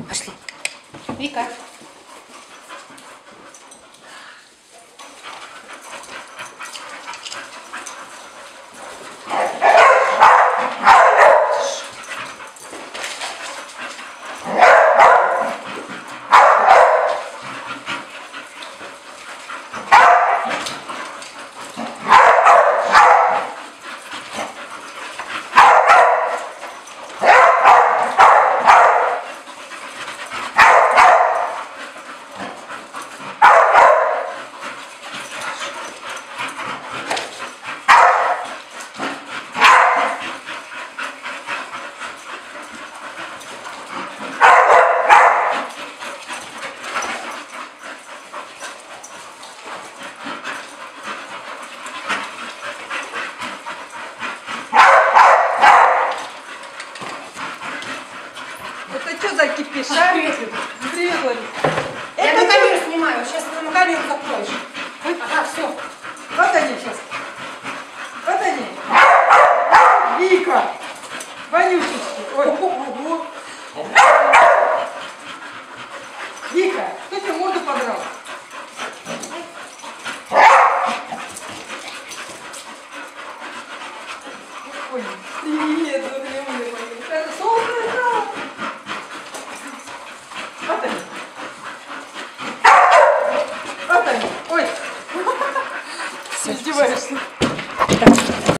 Пошли. Вика. Это что за кипиш, а? Привет, Владимир. Я на камеру снимаю, сейчас ты на камеру закроешь. Ага, все. Вот они сейчас.